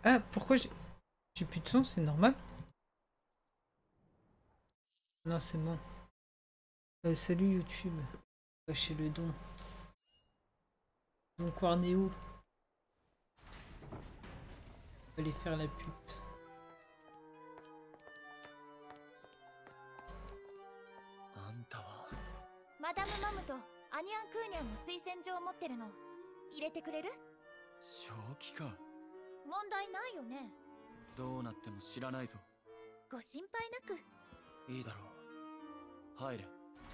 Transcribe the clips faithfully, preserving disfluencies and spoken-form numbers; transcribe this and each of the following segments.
Ah, pourquoi j'ai j'ai plus de son, c'est normal? Non, c'est bon. Euh, salut YouTube. Lâchez le don. Don Cornéo. On va aller faire la pute. Madame Mamu とアニャン・クーニャンの推薦状を持ってるの。入れてくれる？ 正気か。 問題ないよね。 どうなっても知らないぞ。 ご心配なく。 いいだろう。入れ。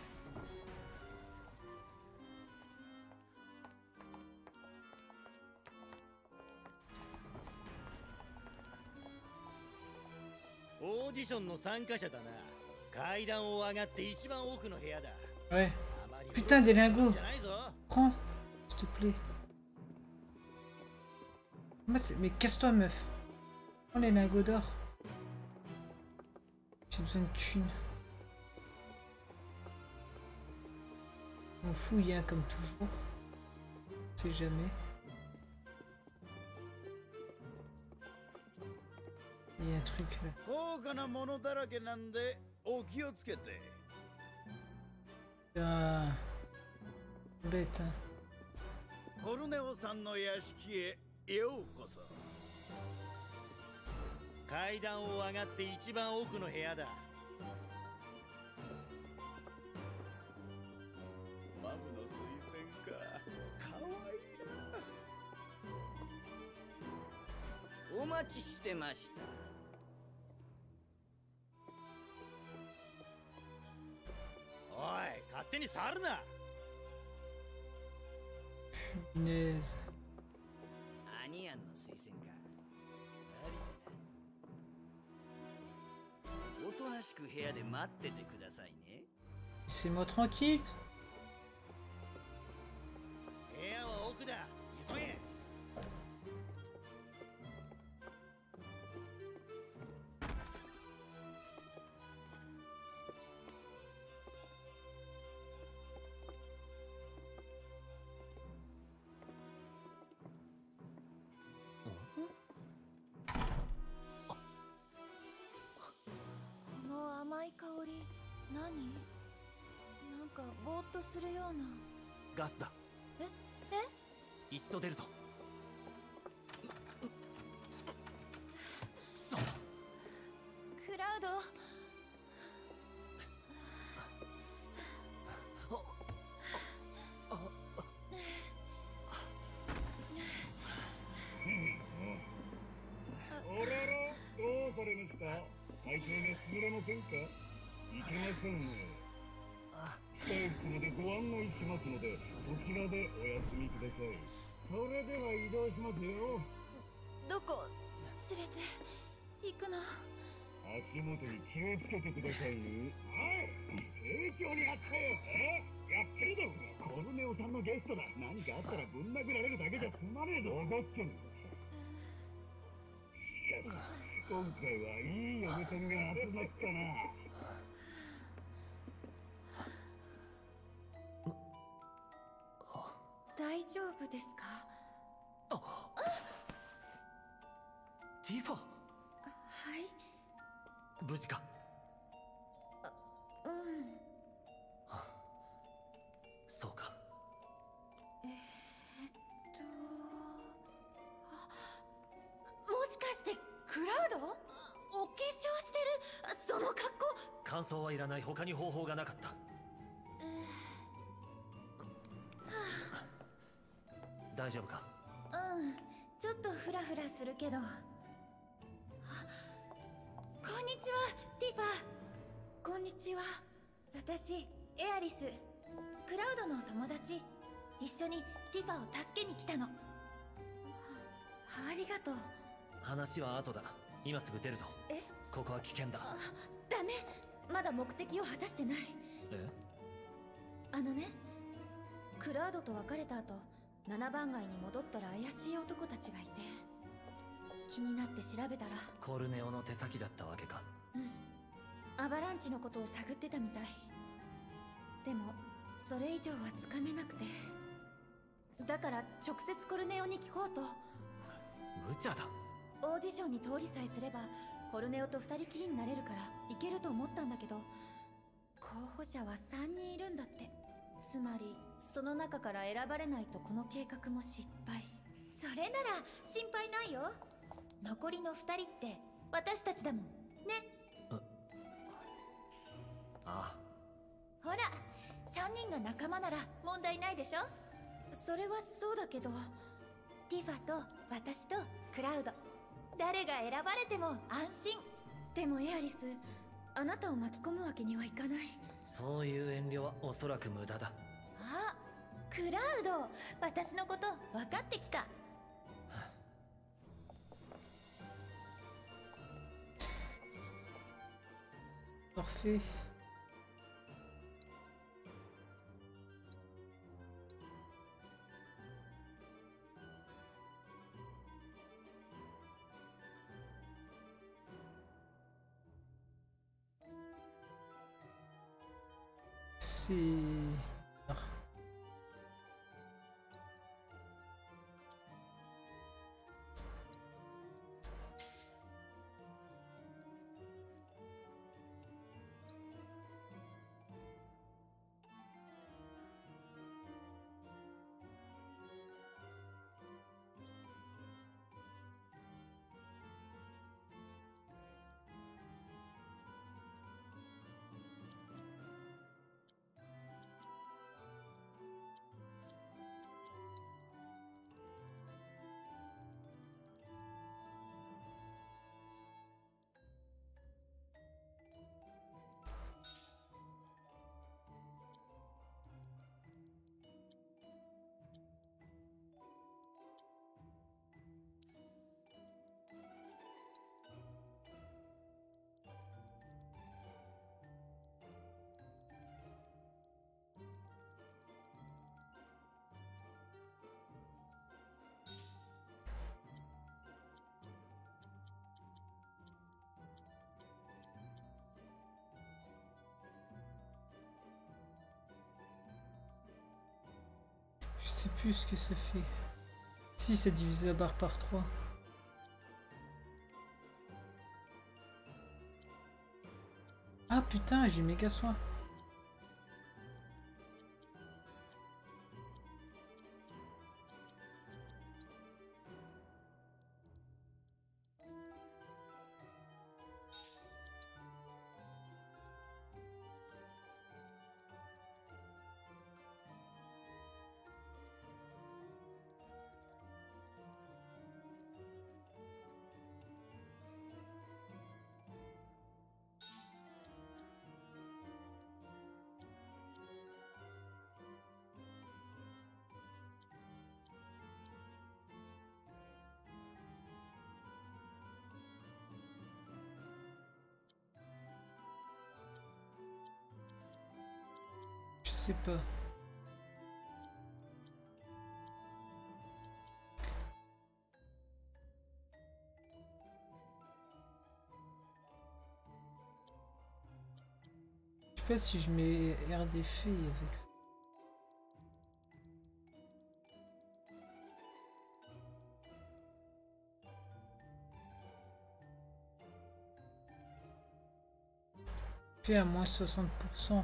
オーディションの参加者だな。階段を上がって一番奥の部屋だ。 Ouais. Putain, des lingots. Prends, s'il te plaît. Mais casse-toi, meuf. Prends les lingots d'or. J'ai besoin de thunes. On fouille, hein, comme toujours. On sait jamais. Il y a un truc là. Ah, bête, hein. コルネオさんの屋敷へようこそ。 階段を上がって一番奥の部屋だ。 マムの推薦か。かわいいな。 お待ちしてました。 おい、勝手に触るな。 Punaise. アニアンの推薦か。ありだな。おとなしく部屋で待っててくださいね。 Laissez-moi tranquille. 部屋は奥だ。急げ。 この甘い香り、何？なんかぼーっとするような。 ガスだ。 え？え？ 一度出るぞ。そう。 クラウド。 あらら、どうされました？体調が優れませんか？いけませんね。回復までご案内しますので、こちらでお休みください。それでは移動しますよ。 どこ連れて行くの？ 足元に気をつけてくださいね。はい、盛況にあったよ。え？やってるぞ。コルネオさんのゲストだ。何かあったらぶん殴られるだけじゃ済まねえぞ。分かってる。しかし、今回はいい嫁さんが集まったな。 大丈夫ですか？ あ、ティファ。 はい。 無事か？ うん。 そうか。 えー、っとあ、もしかしてクラウド？お化粧してるその格好。 感想はいらない。他に方法がなかった。大丈夫か？ うん、ちょっとフラフラするけど。あ、こんにちは、ティファ。こんにちは。私、エアリス。クラウドの友達。一緒にティファを助けに来たの。ありがとう。 話は後だ。今すぐ出るぞ。 え？ ここは危険だ。 あ、ダメ。まだ目的を果たしてない。 え？ あのね、クラウドと別れた後、ななばん街に戻ったら怪しい男たちがいて、気になって調べたらコルネオの手先だったわけか。 うん、アバランチのことを探ってたみたい。でもそれ以上はつかめなくて、だから直接コルネオに聞こうと。 無茶だ。 オーディションに通りさえすればコルネオと二人きりになれるからいけると思ったんだけど、候補者はさんにんいるんだって。つまりその中から選ばれないとこの計画も失敗。それなら心配ないよ。残りのふたりって私たちだもんね。 ああ。 ほら、さんにんが仲間なら問題ないでしょ。それはそうだけど、ティファと私とクラウド、誰が選ばれても安心。でもエアリス、あなたを巻き込むわけにはいかない。 そういう遠慮はおそらく無駄だ。 あ、クラウド、私のこと分かってきた。 Parfait. C'est... Ah. Je sais plus ce que ça fait. Si, c'est divisé la barre par trois. Ah putain, j'ai méga soin. Je sais pas. Je sais pas si je mets R D F avec ça. Fait à moins soixante pour cent.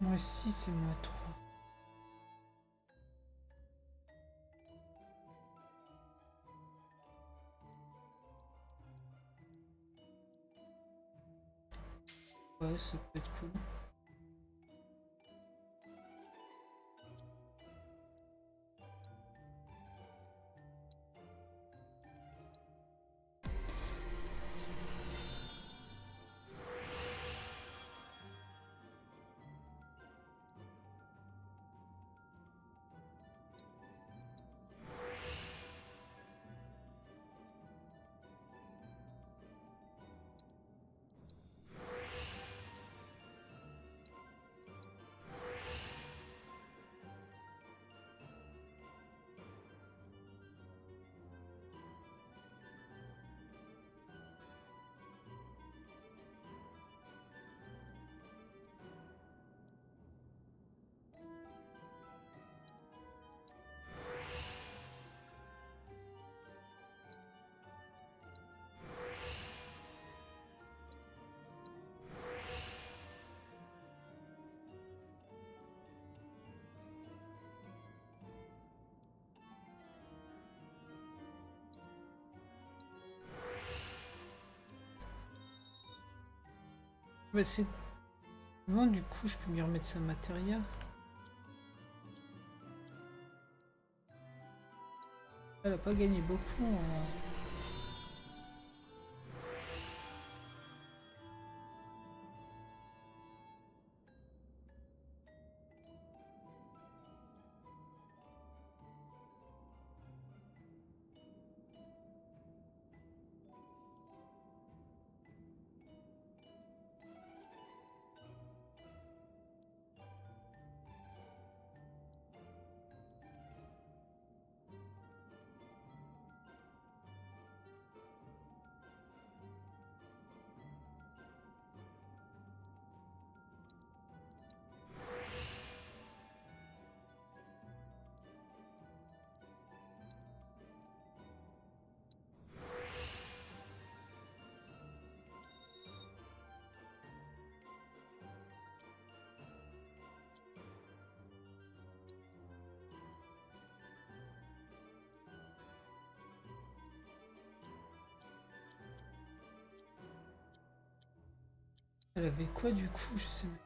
Moins six et moins trois. Ouais, ça peut être cool. Bah c'est... Bon, du coup, je peux lui remettre sa matéria. Elle a pas gagné beaucoup en... Elle avait quoi du coup, je sais même.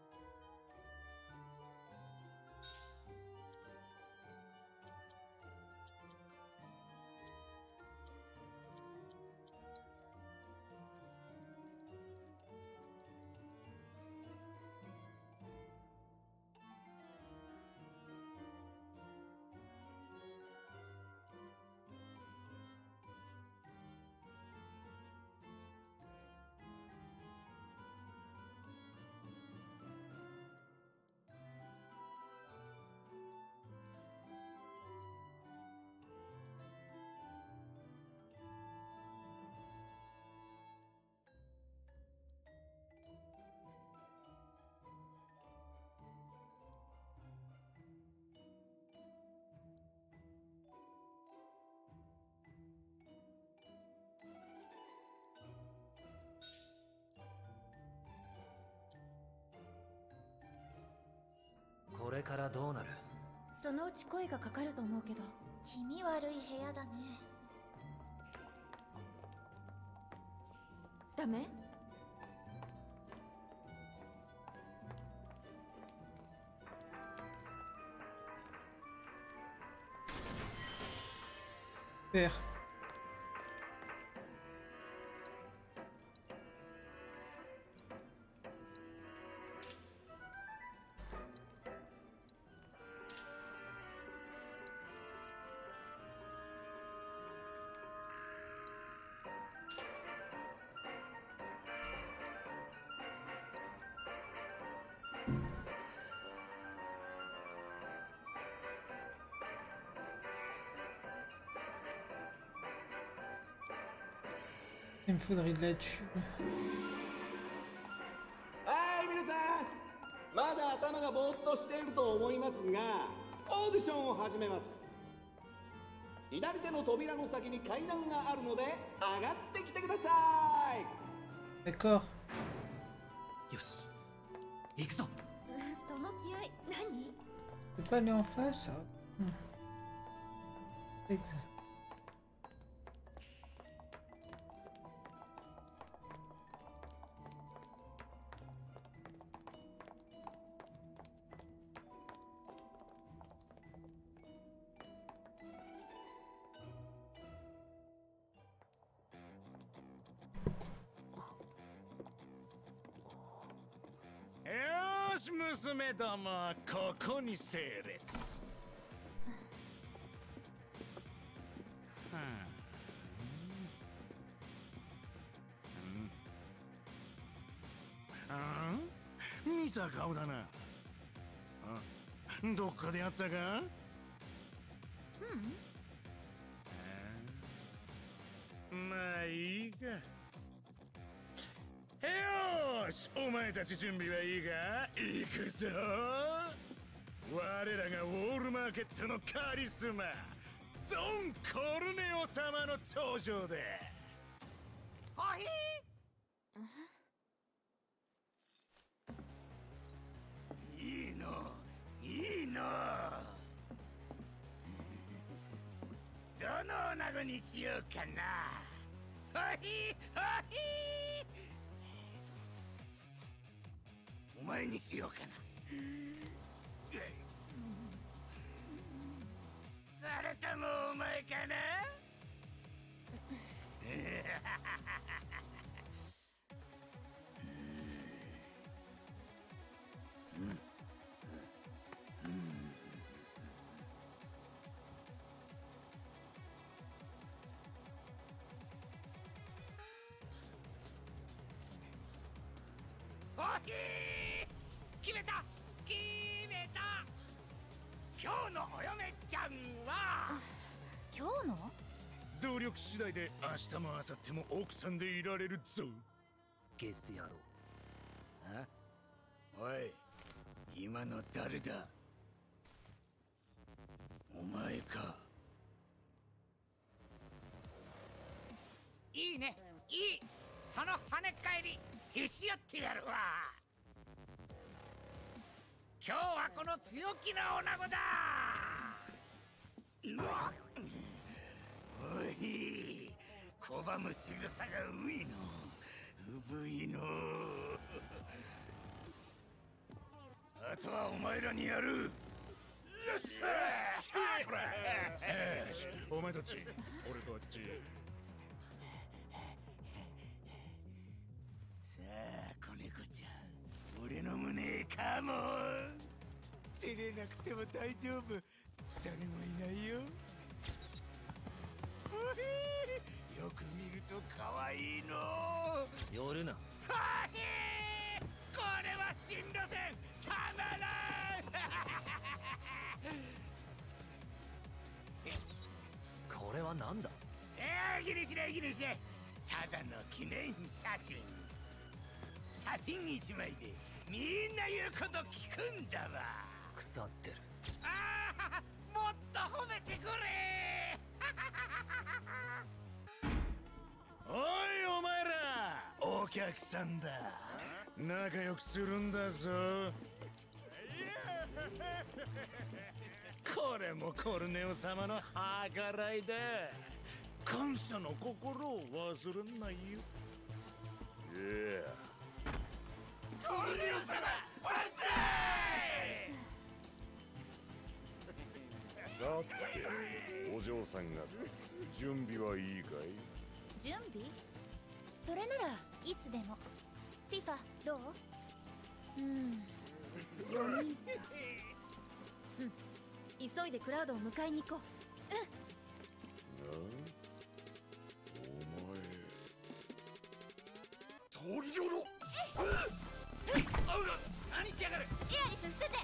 これからどうなる？ そのうち声がかかると思うけど。気味悪い部屋だね。ダメ？ Père. Il me faudrait de la thune. はい皆さん、まだ頭がぼーっとしていると思いますが、オーディションを始めます。左手の扉の先に階段があるので上がってきてください。 D'accord. よし、行くぞ。 そその気合何？ Je peux pas aller en face, ça. Hmm. Exact. Yosh, musume domo, koko ni seiretsu. Hmm. 見た顔だな。どっかでやったか？うん。まあいいか。よし、お前たち準備はいいか？行くぞ。我らがウォールマーケットのカリスマ、ドン・コルネオ様の登場だ。 ほひいいの、いいの。どの女子にしようかな。ほひほひ。お前にしようかな。それともお前かな。おひー、決めた決めた。今日のお嫁ちゃんは今日の？ 努力次第で明日も明後日も奥さんでいられるぞ。 ゲス野郎。 あ？おい、今の誰だ？お前か。 いいね、いい。その跳ね返りへし折ってやるわ。今日はこの強気な女子だ。 うわっ、おい、拒む仕草がういの、うぶいの。あとはお前らにやる。よっしゃー、お前たち、俺とあっち。さあ、子猫ちゃん、俺の胸へカモン。照れなくても大丈夫、誰もいないよ。よく見ると可愛いの。 寄るな。 はひー、これは新路線たまらん。 これはなんだ？ えー、ギリシレギリシレ、ただの記念写真。写真一枚でみんな言うこと聞くんだわ。 腐ってる。 ああ、もっと褒めてくれ。おい、お前らお客さんだ。仲良くするんだぞ。これもコルネオ様の計らいだ。感謝の心を忘れんないよ。いや、コルネオ様万歳。 さて、お嬢さん方、準備はいいかい？ 準備？それならいつでも。ティファどう？うん、よにんか。うん、急いでクラウドを迎えに行こう。うん。 お前、通り上の何しやがる。 エアリス捨てて。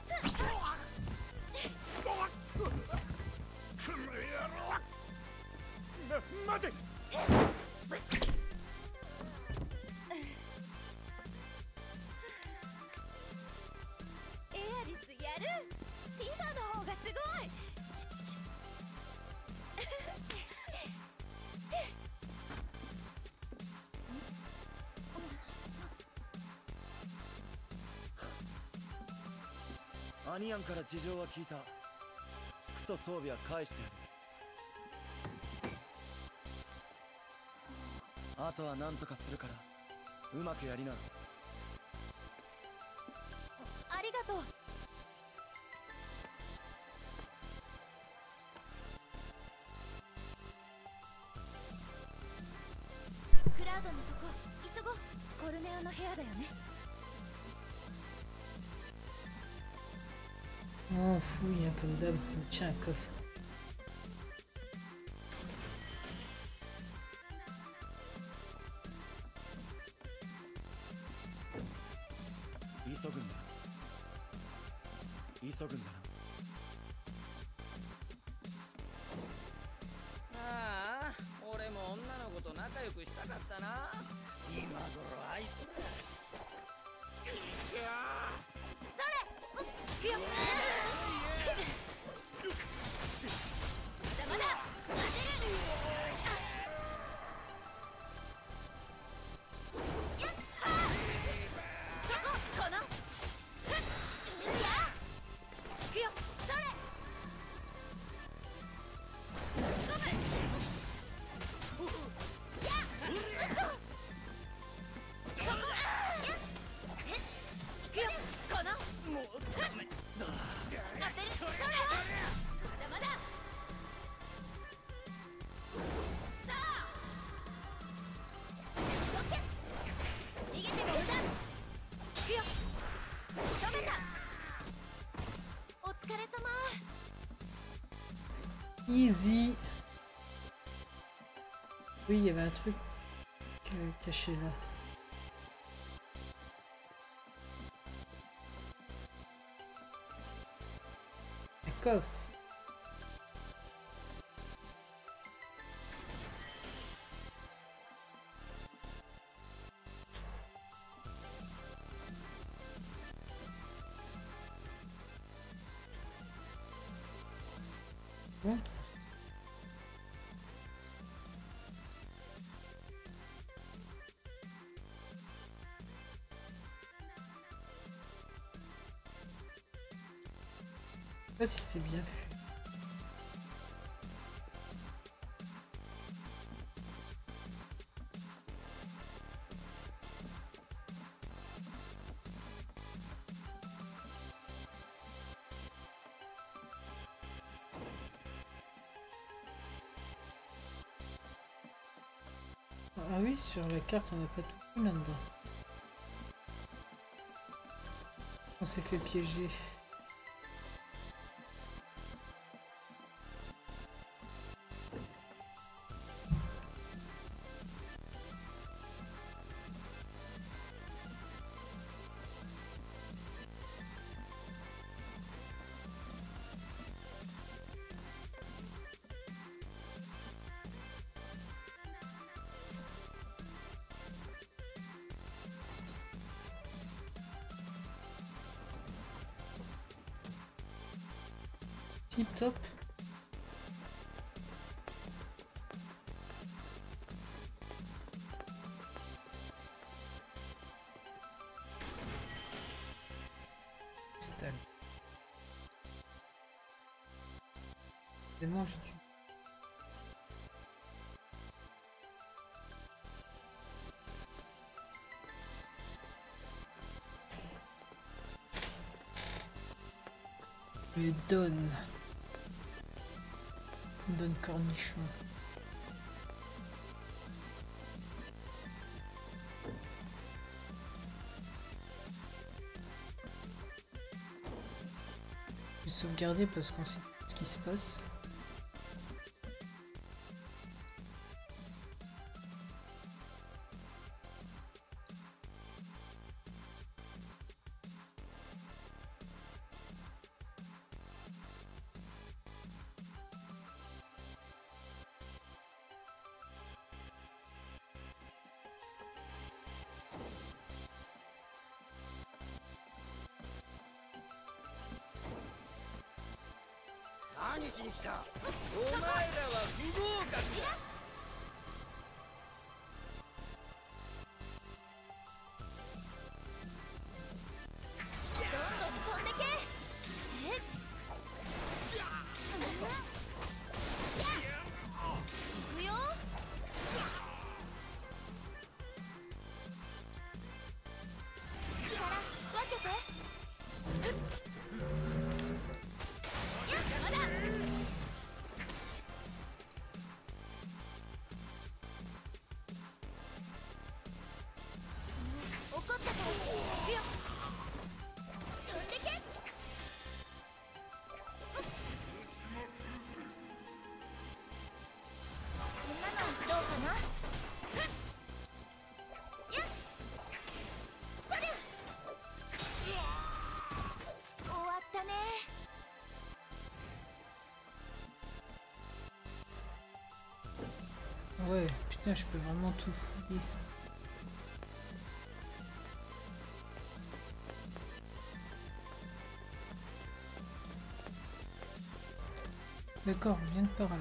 この野郎。ま、待て。 エアリスやる。ティファの方がすごい。 アニアンから事情は聞いた。服と装備は返してやる。あとは何とかするからうまくやりな。 ありがとう。クラウドのとこ急ごう。コルネオの部屋だよね。 On fouille, hein, comme d'hab. Tiens, un coffre. Ah, 俺も女の子と仲良くしたかったな。今頃あいつら。いやそれ。くよ。 まだ当てる。やっはそここのふっやくよそれゴムやっうそそこやっくよこのもう当てるそれまだまだ Easy. Oui, il y avait un truc caché là. Un coffre. Ouais. Je sais pas si c'est bien fait. Ah oui, sur la carte, on n'a pas tout vu là-dedans. On s'est fait piéger. Tip top. Style. C'est bon, j'ai tué. Le donne. Donne cornichon. Je vais sauvegarder parce qu'on sait ce qui se passe. ouais, putain, je peux vraiment tout fouiller. D'accord, on vient de par là.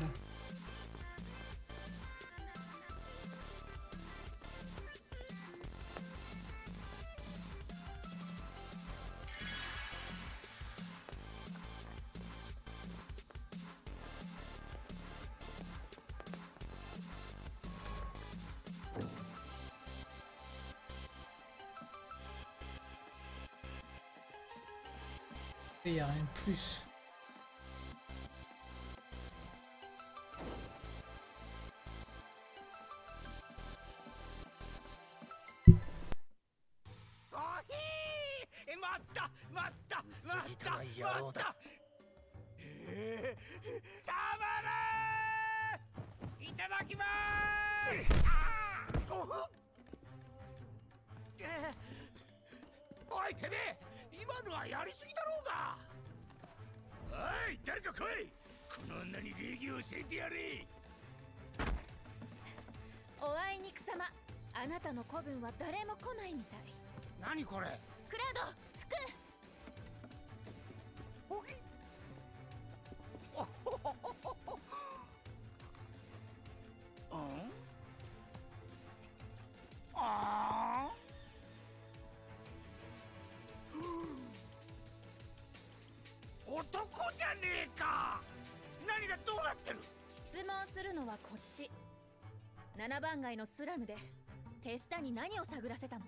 Il n'y a rien de plus. おいてめえ、今のはやりすぎだろうが。おい、誰か来い。この女に礼儀を教えてやれ。 おあいにくさま、あなたの子分は誰も来ないみたい。 何これ。 クラウド、服。 おい。おほほほほほ。うんああ男じゃねえか。何がどうなってる。 質問するのはこっち。七番街のスラムで手下に何を探らせたの？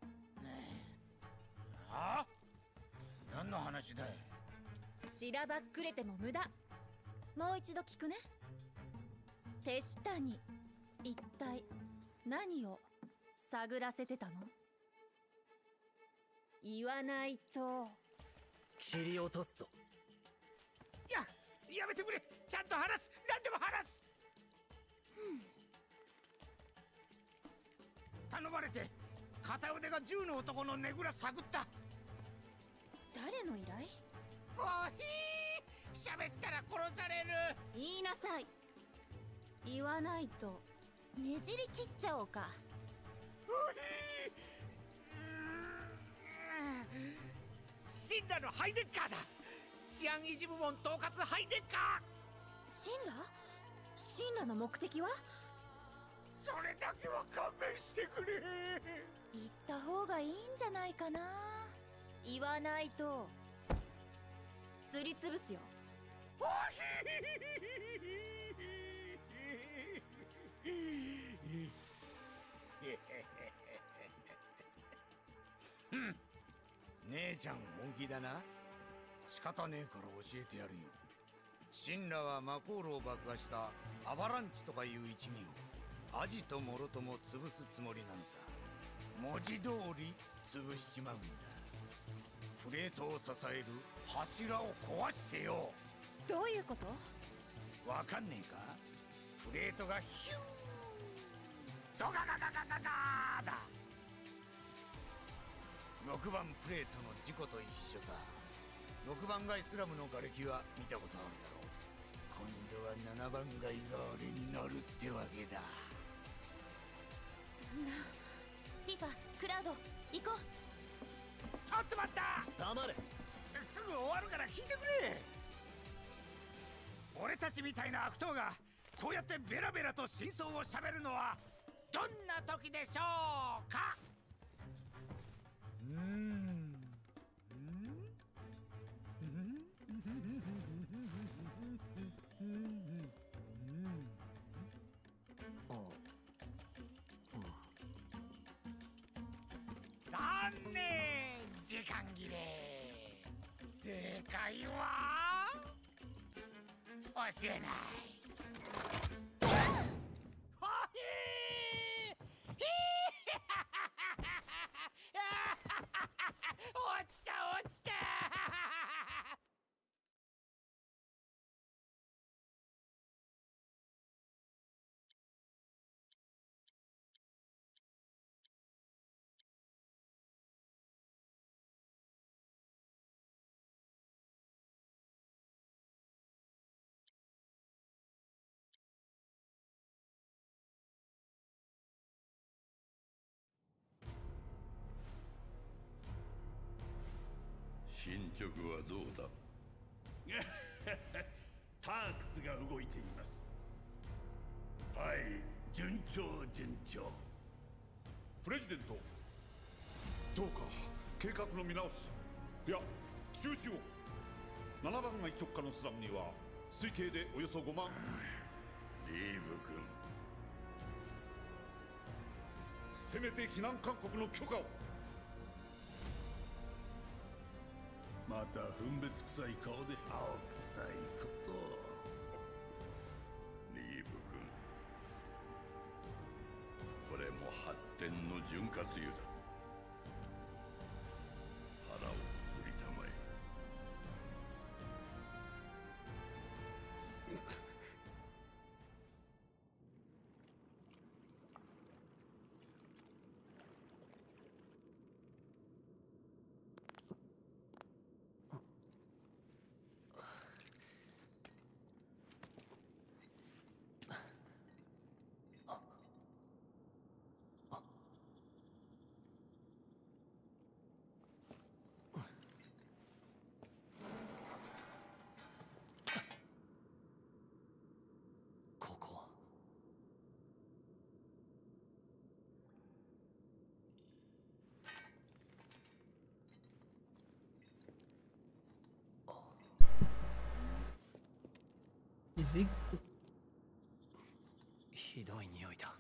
ああ何の話だい。 しらばっくれても無駄。もう一度聞くね。手下に一体何を探らせてたの？言わないと切り落とすぞ。 いや、やめてくれ。ちゃんと話す。何でも話す。頼まれて片腕が銃の男のねぐら探った。 誰の依頼？ おひー、喋ったら殺される。 言いなさい。言わないとねじり切っちゃおうか。 おひー、シンラのハイデッカーだ。治安維持部門統括ハイデッカー。 シンラ？シンラの目的は？ それだけは勘弁してくれ。 言った方がいいんじゃないかな。言わないとすりつぶすよ。 おひー姉ちゃん本気だな。仕方ねえから教えてやるよ。シンラはマコールを爆破したアバランチとかいう一味をアジトもろとも潰すつもりなのさ。文字通り潰しちまうんだ。プレートを支える柱を壊してよ。 どういうこと？ わかんねえか。プレートがヒュードガガガガガガーだ。ろくばんプレートの事故と一緒さ。ろくばん街スラムの瓦礫は見たことあるだろう。今度はななばん街が俺に乗るってわけだ。 そんな。ティファ、クラウド、行こう。 ちょっと待った。 黙れ。 すぐ終わるから聞いてくれ。俺たちみたいな悪党がこうやってベラベラと真相をしゃべるのはどんな時でしょうか。うーん残念、時間切れ。正解は教えない。 直はどうだ？ タークスが動いています。はい、順調順調。 プレジデント、どうか計画の見直し、いや中止を。ななばん街直下のスラムには推計でおよそごまん。 リーブ君、 せめて避難勧告の許可を。 また分別臭い顔で青臭いこと。 リーブ君、これも発展の潤滑油だ。腹をくくりたまえ。 ひどい匂いだ。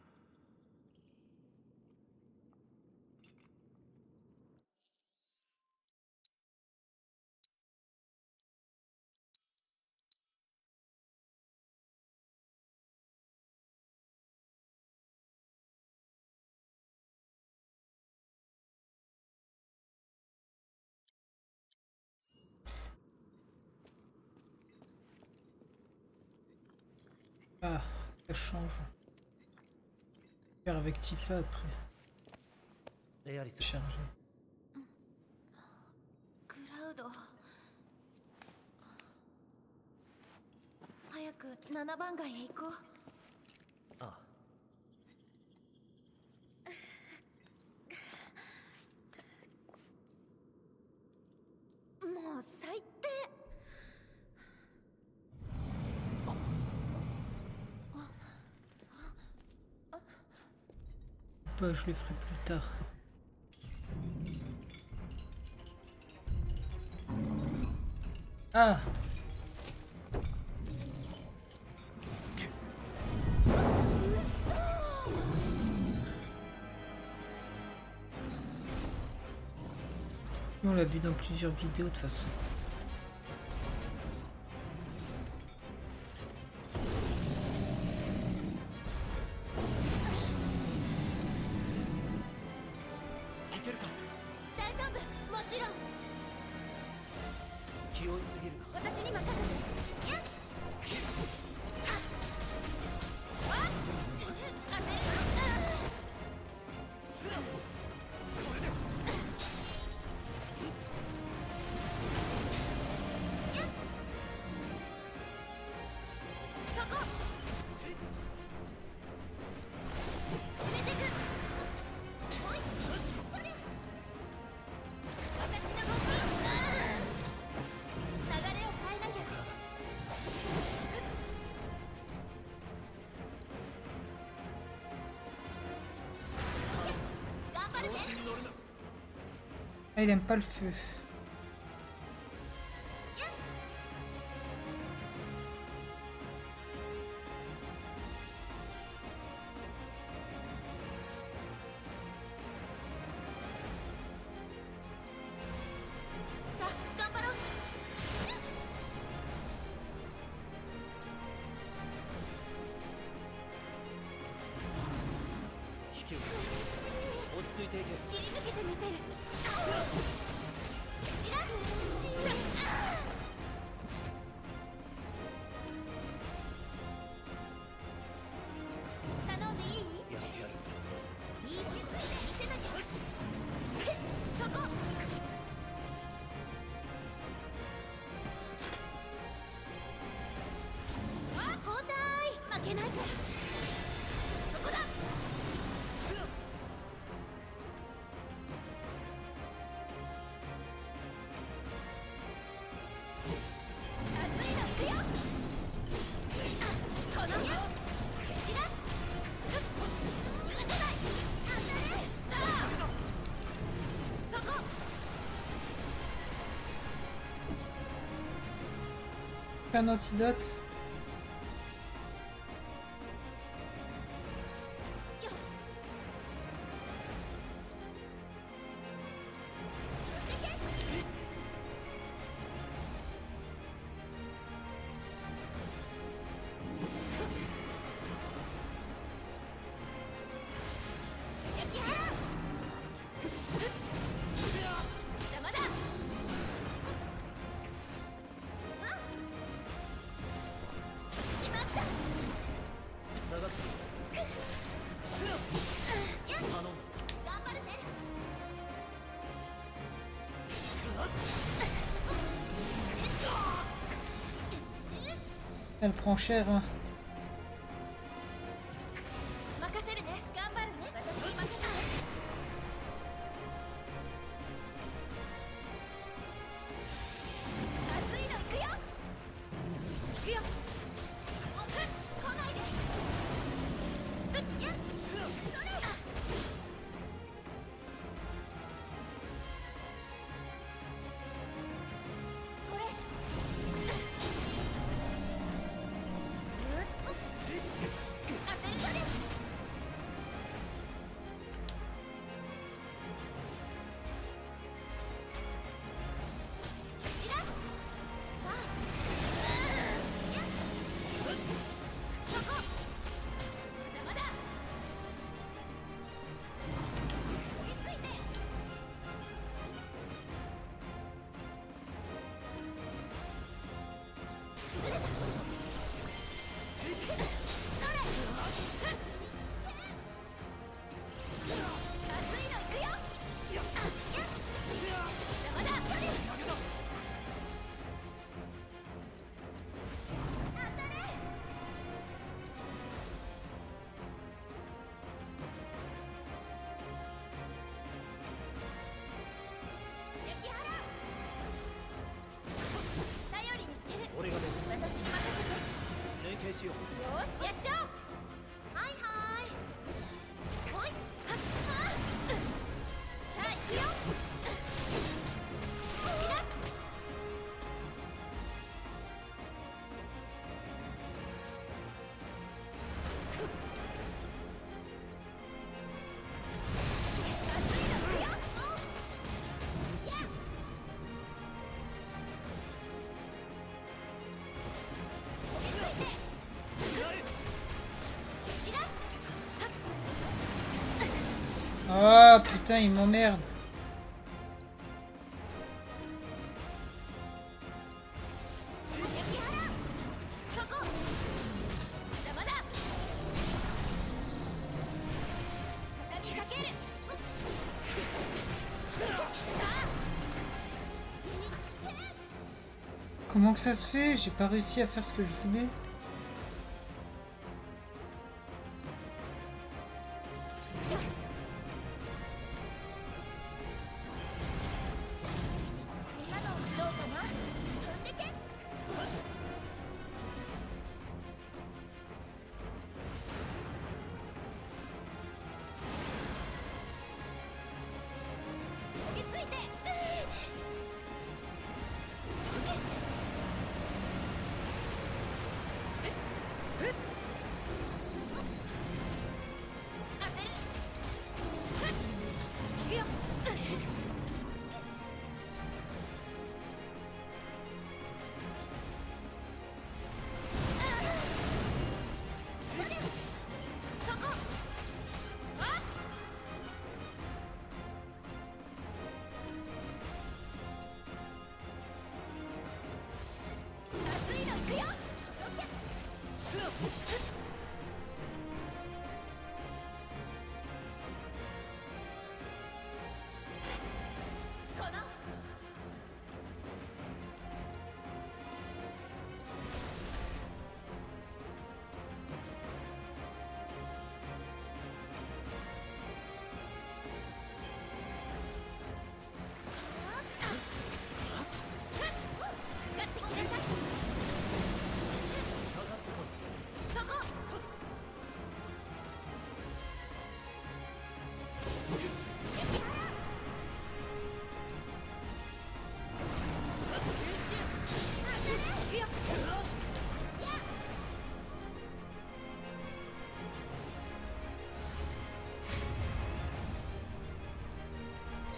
Ah, ça change. Faire avec Tifa après. Charger. クラウド、早くななばん街へ行こう。 ああ。 もう最低。 Bah, je le ferai plus tard. Ah! On l'a vu dans plusieurs vidéos de toute façon. Ah, il aime pas le feu. Un antidote. Elle prend cher, hein. Oh putain, il m'emmerde. Comment que ça se fait? J'ai pas réussi à faire ce que je voulais.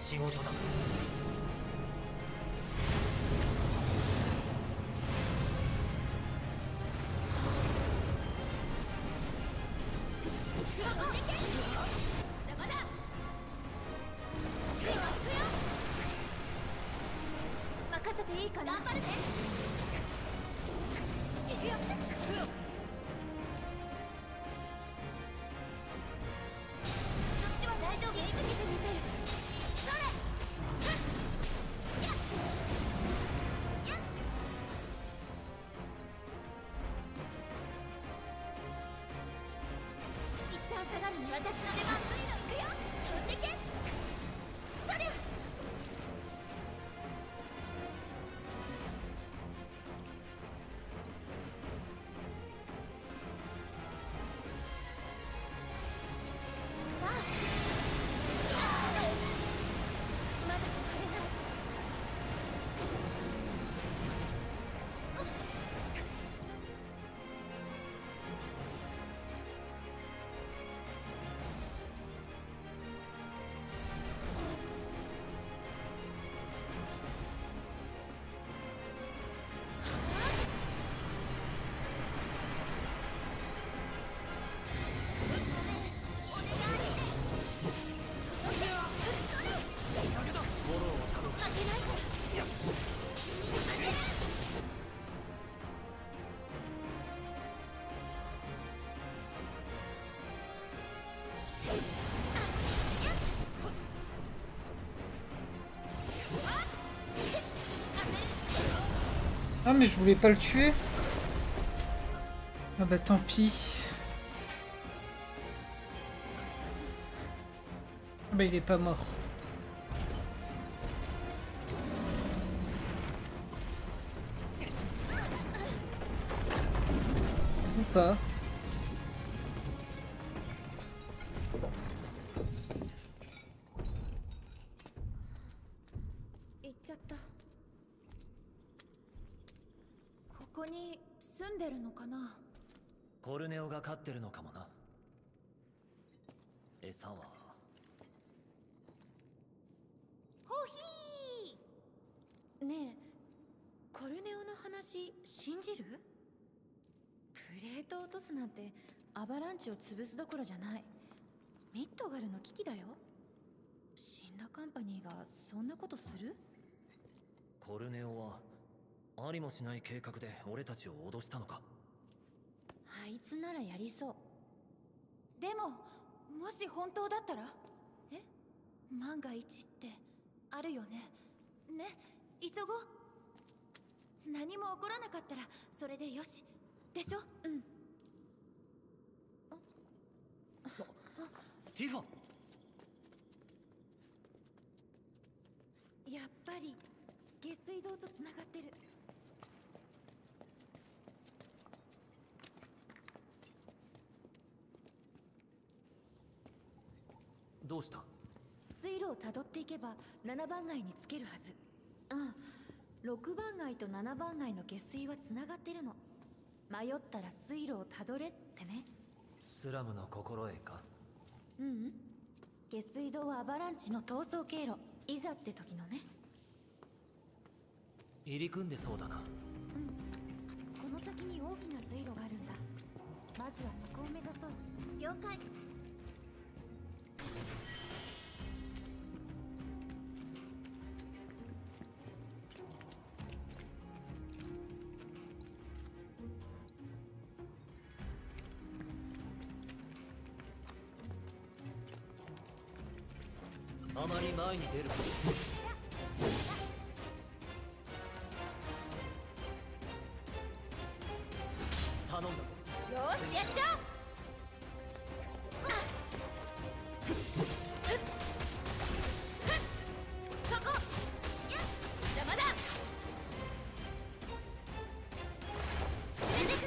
仕事だ。 任せていいかな。頑張るね。行くよ。そっちは大丈夫。切り抜けてみせる。それ。やっやっ。一旦下がるね。私の出番。ついの行くよ。飛んでけ。そりゃ。 Ah mais je voulais pas le tuer. Ah bah tant pis. Ah bah il est pas mort. Ou pas. ここに住んでるのかな。 コルネオが飼ってるのかもな。餌はホヒー。ねえ、コルネオの話信じる？プレートを落とすなんてアバランチを潰すどころじゃない。ミッドガルの危機だよ。シンラカンパニーがそんなことする？ コルネオはありもしない計画で俺たちを脅したのか。 あいつならやりそう。でももし本当だったら、え万が一ってあるよね。ね、急ごう。何も起こらなかったらそれでよしでしょ。うん。 ティファ。 やっぱり下水道とつながってる。 どうした？ 水路をたどっていけばななばん街につけるはず。ああ、ろくばん街とななばん街の下水はつながってるの。迷ったら水路をたどれってね。 スラムの心得か？ ううん、下水道はアバランチの逃走経路。いざって時のね。 入り組んでそうだな。 うん、この先に大きな水路があるんだ。まずはそこを目指そう。了解。 あまり前に出るな。頼んだぞ。 よし、やっちゃおう。そこ。邪魔だ。連れてく。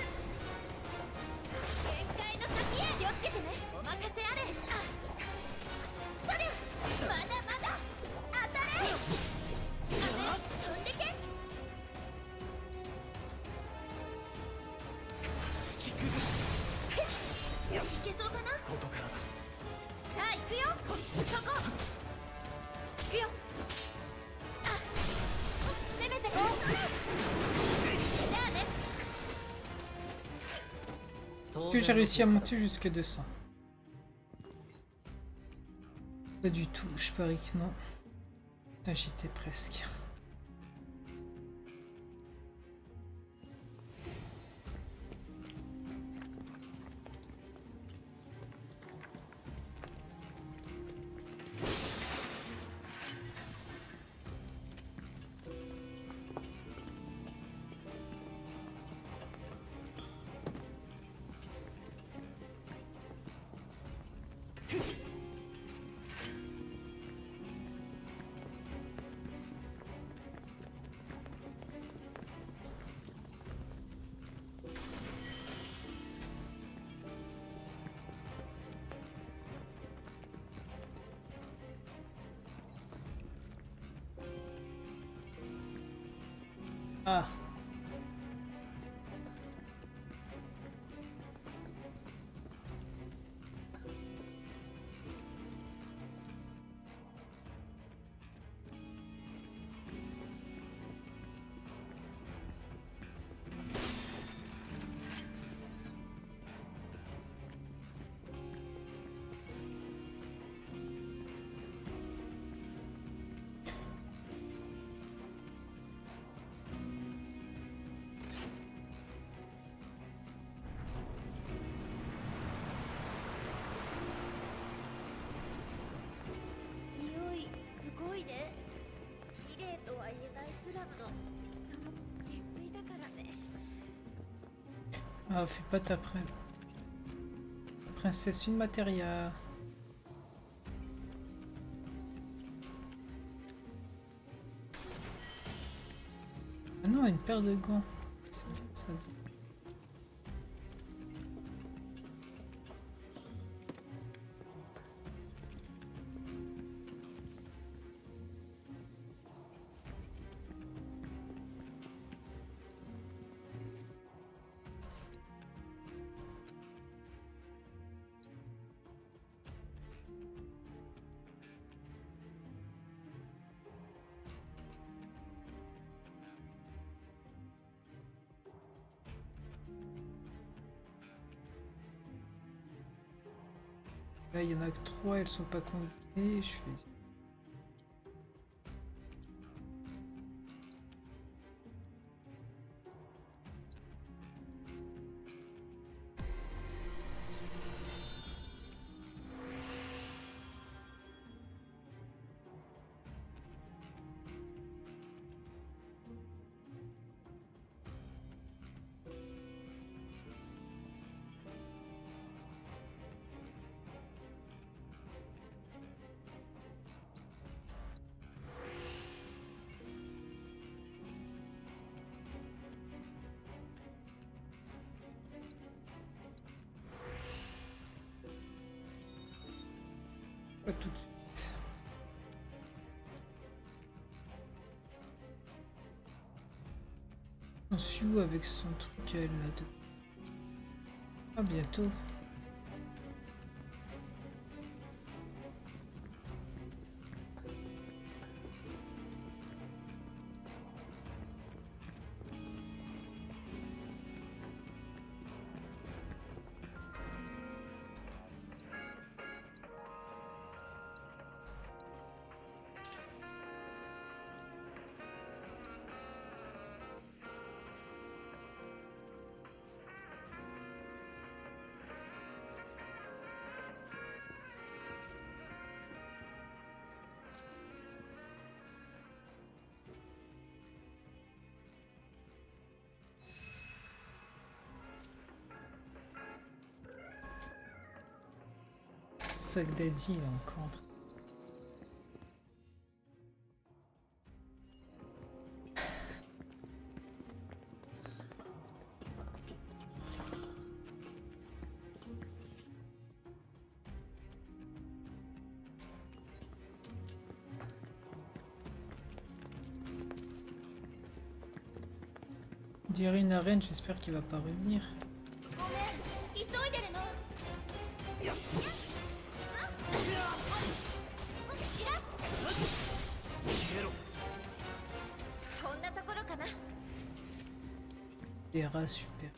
限界の先へ。気をつけてね。お任せあれ。そりゃ。まだまだ。当たれ。飛んでけ。いけそうかな。 ここからだ。 さあ行くよ。そこ。くくよ。あ、攻めてこう。じゃあね。 Que j'ai réussi à monter jusqu'à deux cents. Pas du tout, je parie que non. Putain, j'étais presque. Ah. Ah, fais pas ta princesse. Princesse une matéria. Ah non, une paire de gants. C'est bien ça. Là, il y en a que trois, elles sont pas combinées. Je fais. Pas tout de suite. On suit où avec son truc elle là de. À bientôt. Sac d'Adi, il est encore en train. On dirait une arène, j'espère qu'il va pas revenir. Des rats super.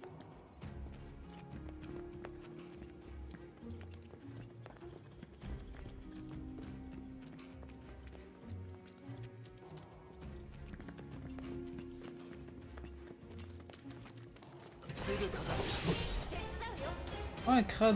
Oh, un crabe.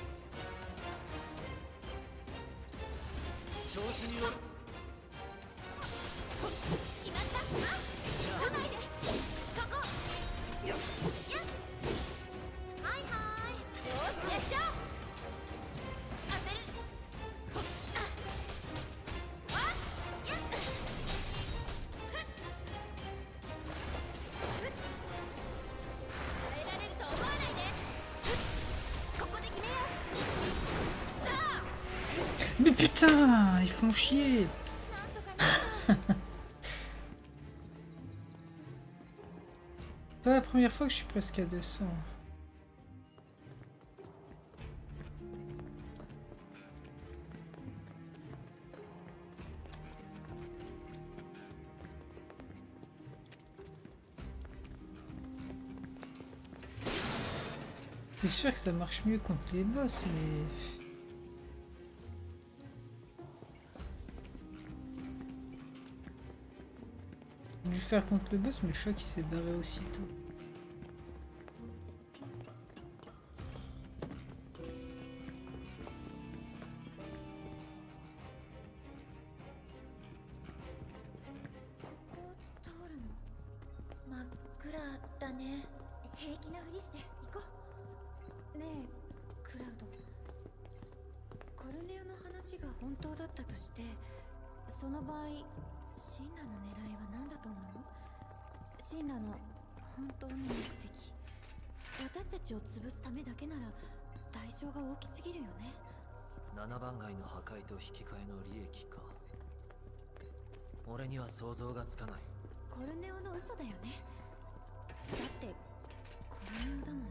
Mais putain, ils font chier. Pas la première fois que je suis presque à deux cents. C'est sûr que ça marche mieux contre les boss, mais... J'ai dû faire contre le boss, mais je crois qu'il s'est barré aussitôt. ななばん街の破壊と引き換えの利益か。俺には想像がつかない。 コルネオの嘘だよね。だってコルネオだもの。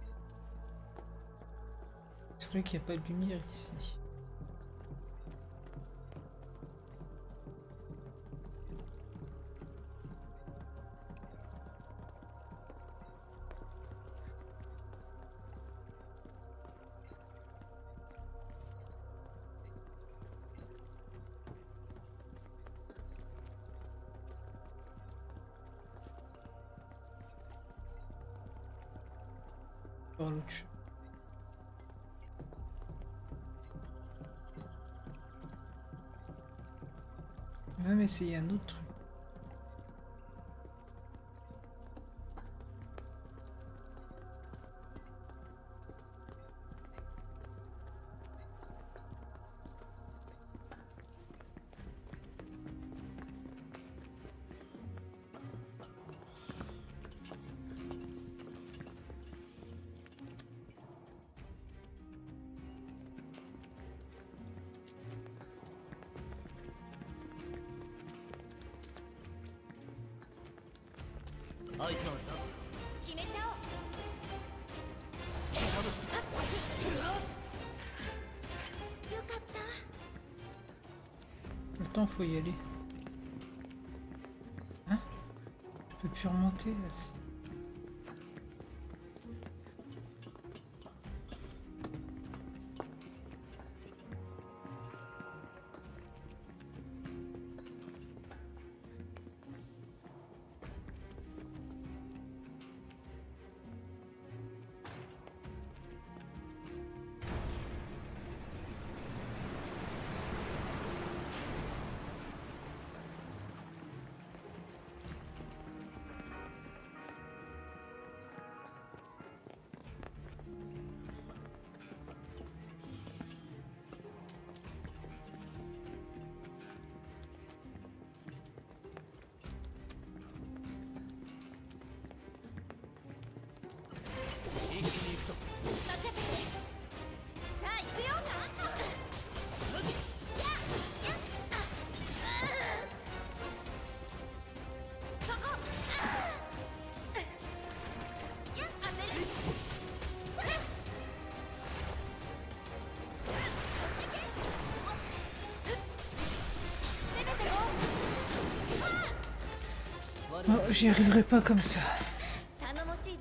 C'est vrai qu'il n'y a pas de lumière ici. Par l'autre chemin. On va même essayer un autre truc. Attends, faut y aller. Hein? Je peux plus remonter là. Oh, j'y arriverai pas comme ça. 頼もしい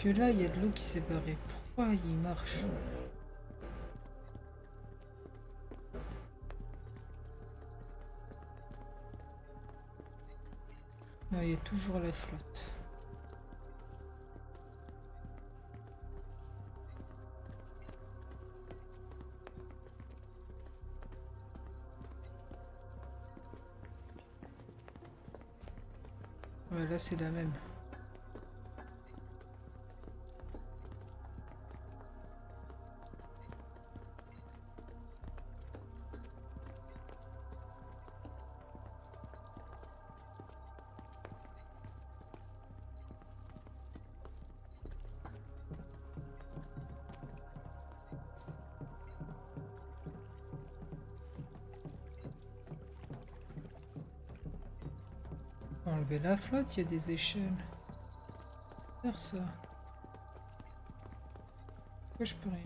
que là, il y a de l'eau qui s'est barrée. Pourquoi il marche? Non, il y a toujours la flotte. Ouais, là c'est la même. Enlever la flotte, il y a des échelles. Faire ça. Pourquoi je peux rien?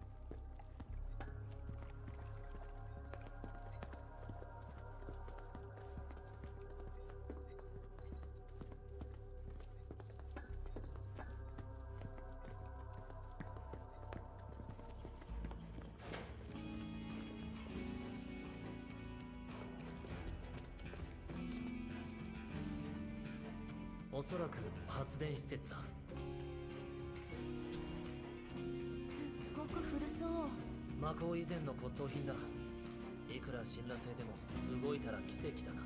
おそらく発電施設だ。 すっごく古そう。 魔法以前の骨董品だ。いくら神羅星でも動いたら奇跡だな。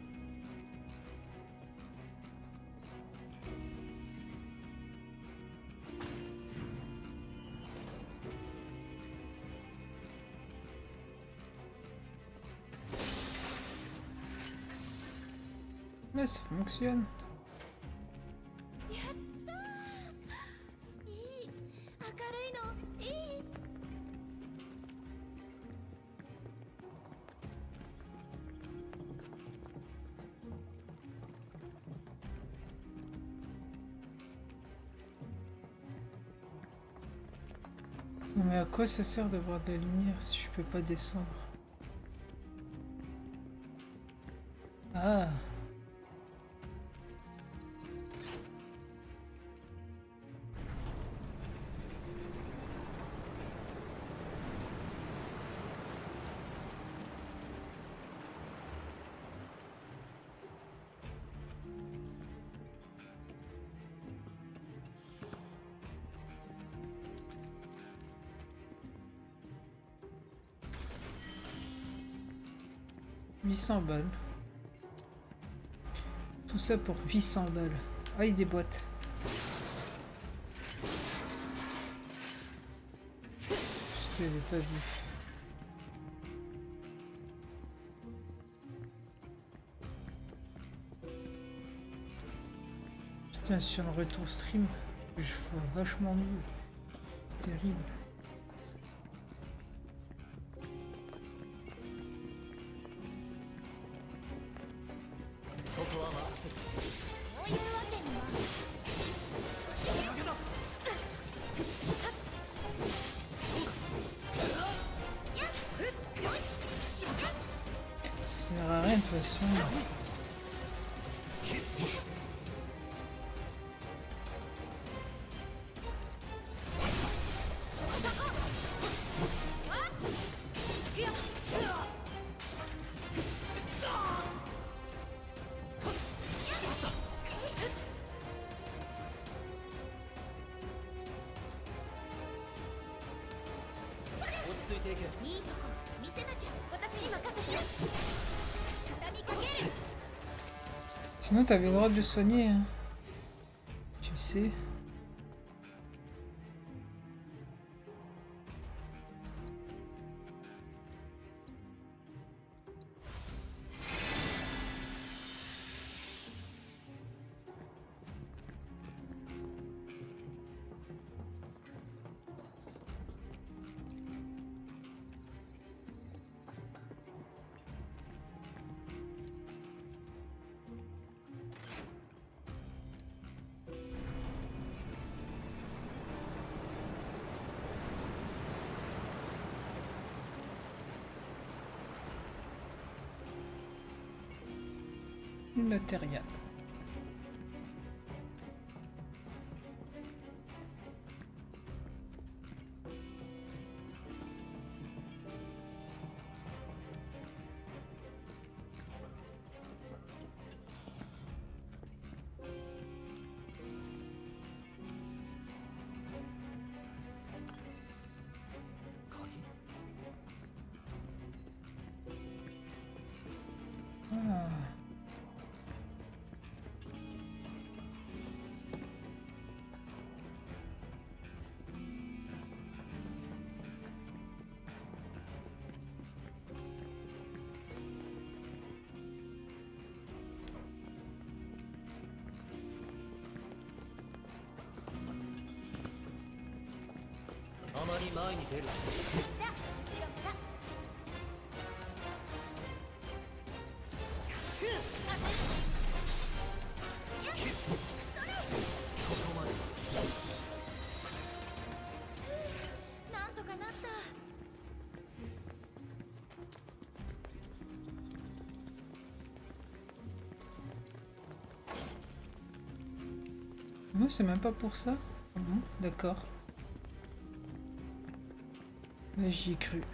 Mais ça fonctionne. Non mais à quoi ça sert d'avoir de la lumière si je peux pas descendre? Ah. huit cents balles. Tout ça pour huit cents balles. Ah, il y a des boîtes. Je n'avais pas vu. Putain, sur le retour stream, je vois vachement mieux. C'est terrible. Ça sert à rien de toute façon. Sinon t'avais le droit de le soigner, hein. Tu sais. Matériel. まり前に出る。 じゃあ後ろから。なんとかなった。 Moi, c'est même pas pour ça. Ah bon, d'accord. Ouais, j'y ai cru.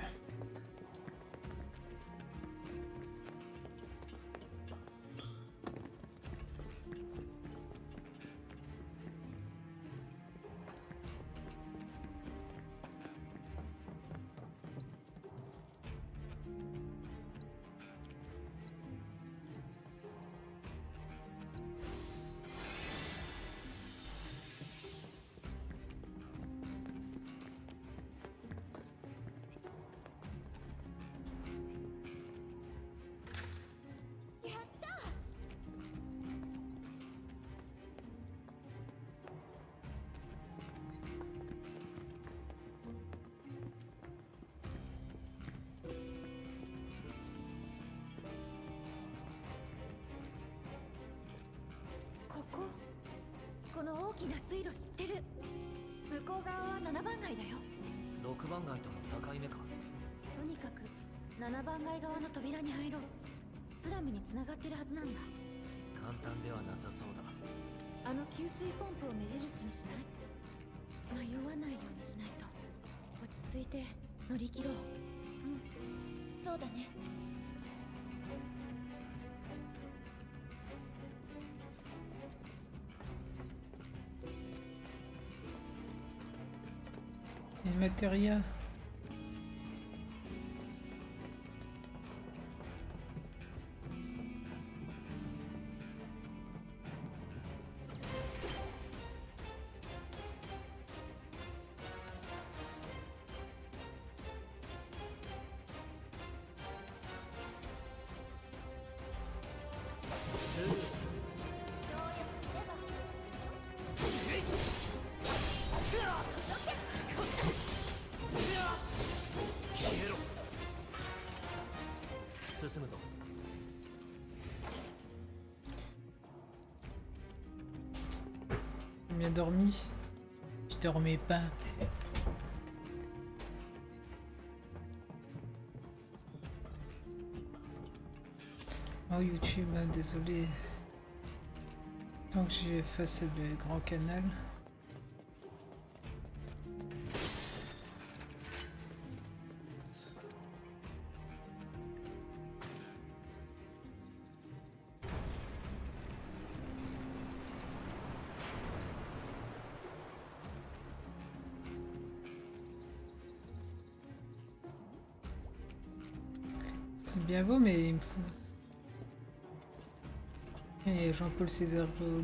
この大きな水路知ってる。向こう側はななばん街だよ。 ろくばん街との境目か。 とにかくななばん街側の扉に入ろう。スラムに繋がってるはずなんだ。 簡単ではなさそうだ。 あの給水ポンプを目印にしない？迷わないようにしないと。落ち着いて乗り切ろう。うん、そうだね。 Une materia. Bien dormi. Je dormais pas. Oh YouTube, désolé. Tant que j'efface le grand canal. C'est bien beau, mais il me faut... Et Jean-Paul César Réoni.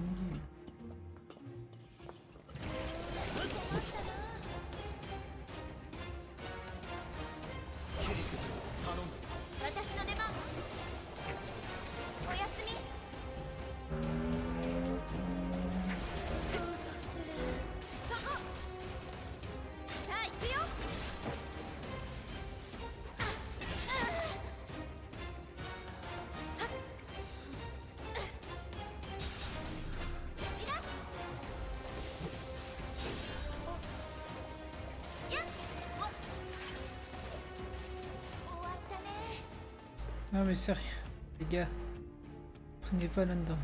Non mais sérieux, les gars, prenez pas là-dedans.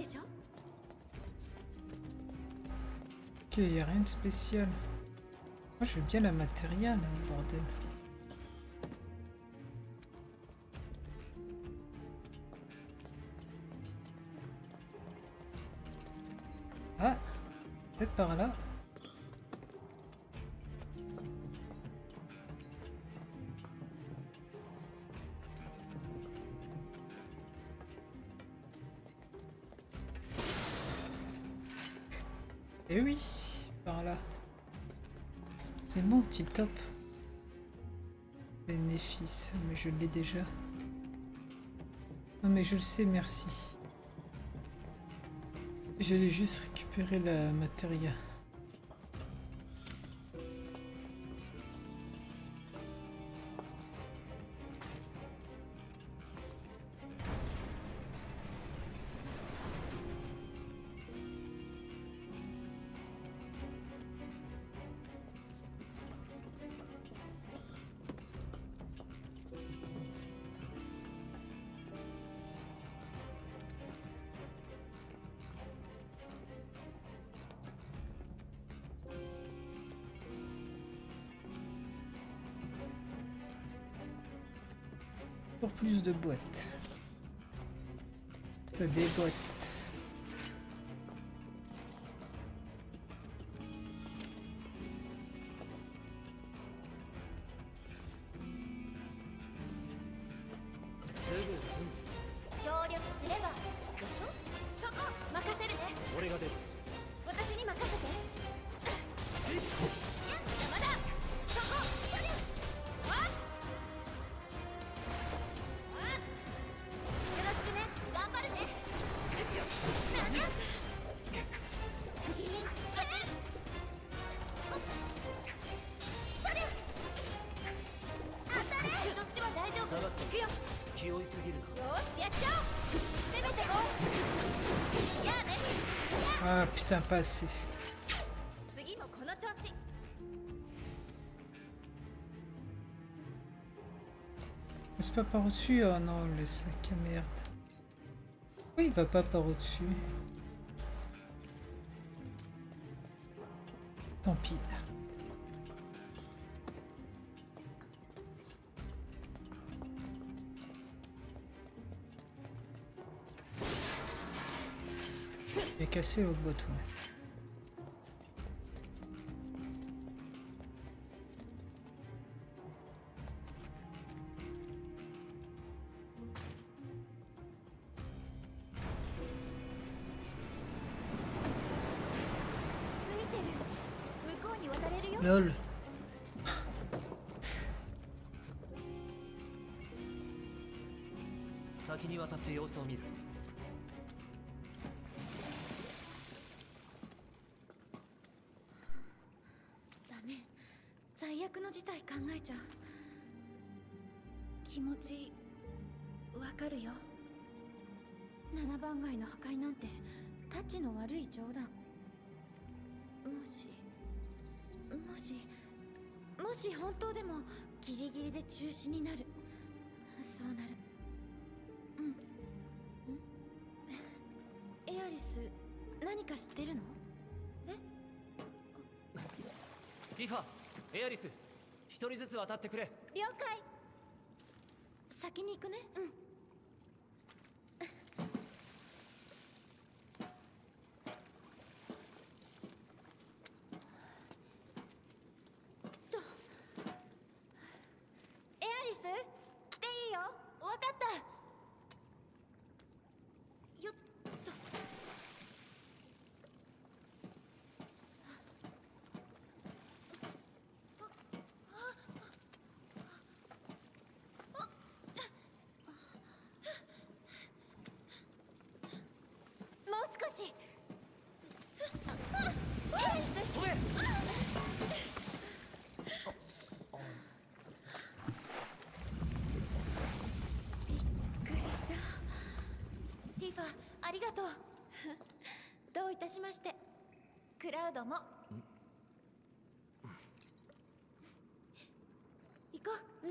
Ok, y a rien de spécial. Moi, je veux bien la matérielle, hein, bordel. Ah, peut-être par là. Eh oui, par là. C'est bon, tip top. Bénéfice, mais je l'ai déjà. Non mais je le sais, merci. J'allais juste récupérer la matériel. Pour plus de boîtes. Ça déboîte. Ah putain, pas assez. C'est pas par au-dessus? Oh non, le sac à merde. Oui, il va pas par au-dessus. Tant pis. Il est cassé l'autre boîte, ouais. Lol. ダメ、最悪の事態考えちゃう。気持ちわかるよ。七番街の破壊なんてタッチの悪い冗談。もしもしもし本当でもギリギリで中止になる。そうなる。うん。エアリス、何か知ってるの？え？ ティファ、エアリス、一人ずつ渡ってくれ。 了解。先に行くね。うん。少し。 飛べ。 びっくりした。ティファ、ありがとう。どういたしまして。クラウドも。行こう。うん。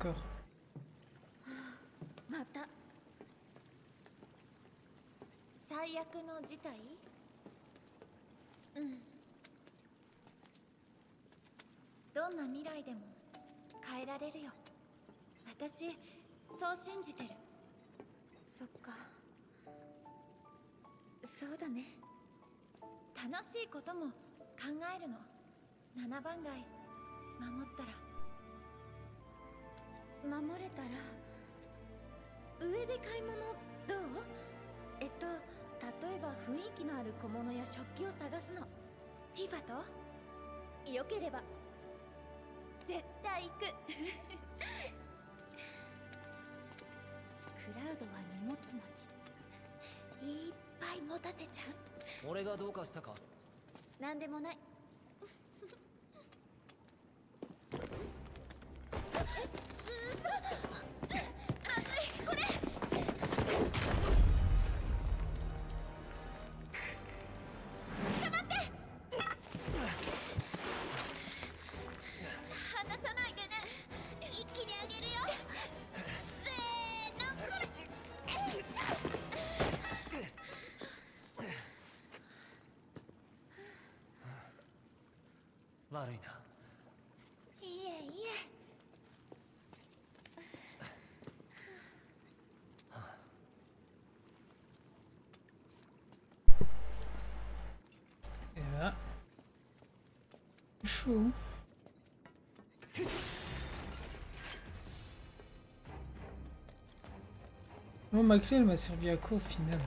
encore. また最悪の事態？うん。どんな未来でも変えられるよ。私そう信じてる。そっか。そうだね。楽しいことも考えるの。ななばん街守ったら。守れたら上で買い物どう？えっと例えば雰囲気のある小物や食器を探すの。ティファとよければ絶対行く。クラウドは荷物持ち。いっぱい持たせちゃう。 俺がどうかしたか？ なんでもない。 悪いな。 いえいえ。 Et là. Chaud. Bon, ma clé, elle m'a servi à quoi au final?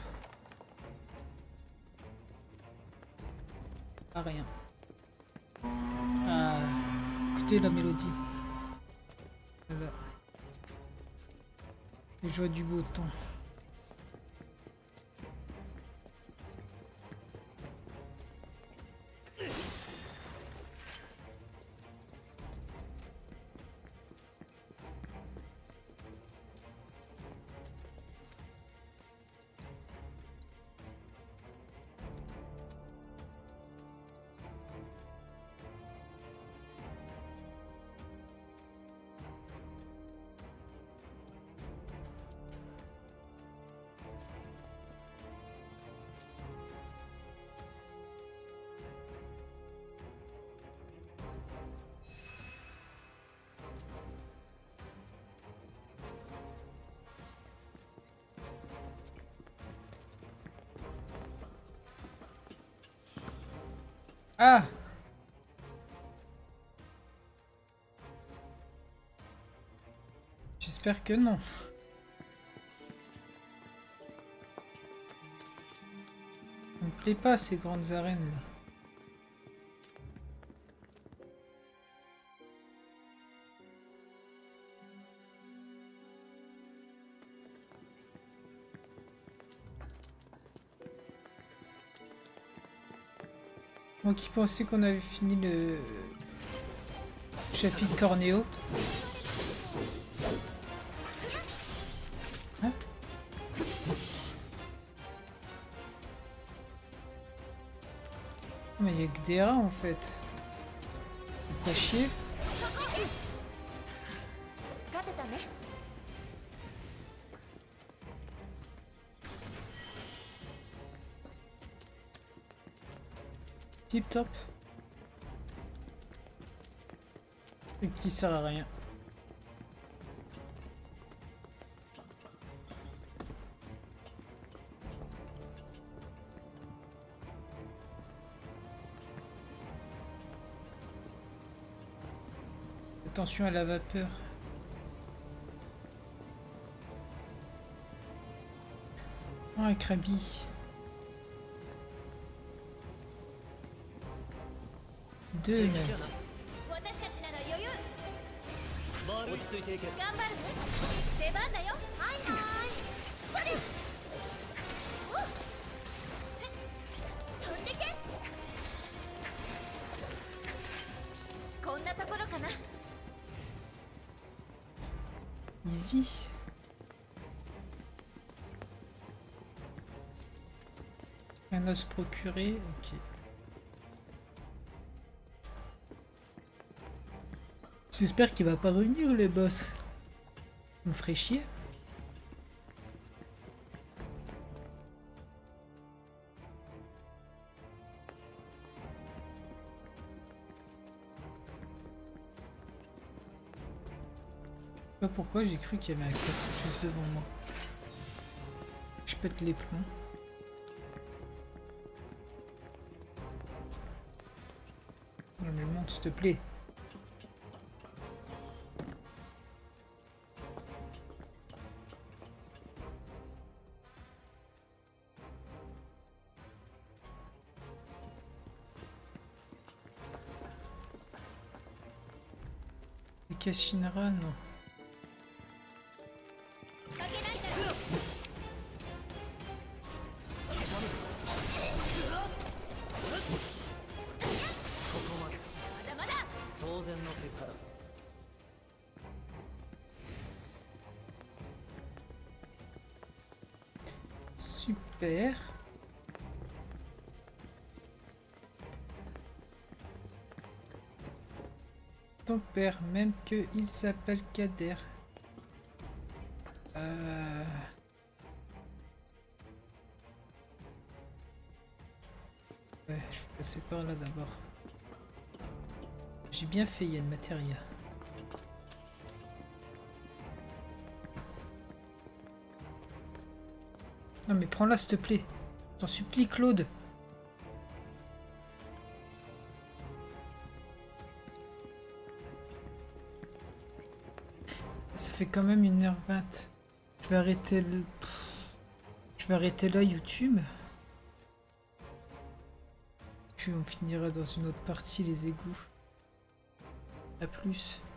À rien. Ah, écoutez la mélodie. Voilà. Les joies du beau temps. Ah! J'espère que non. Ça me plaît pas ces grandes arènes là. Moi qui pensais qu'on avait fini le chapitre Cornéo. Hein? Mais il n'y a que des rats en fait. Pas chier. Tip top. Truc qui sert à rien. Attention à la vapeur. Oh, un Krabi. Deux même. Easy. Rien à se procurer, ok. J'espère qu'il va pas revenir les boss. me ferait chier. Je sais pas pourquoi j'ai cru qu'il y avait un coffre juste devant moi. Je pète les plombs. Non mais monte s'il te plaît. Et Kashinra, non. Super. Ton père, même que il s'appelle Kader. Euh... Ouais, je vais passer par là d'abord. J'ai bien fait, il y a une matéria. Non mais prends-la s'il te plaît. T'en supplie Claude. Ça fait quand même une heure vingt. Je vais arrêter le... Je vais arrêter là YouTube. Puis on finira dans une autre partie les égouts. A plus.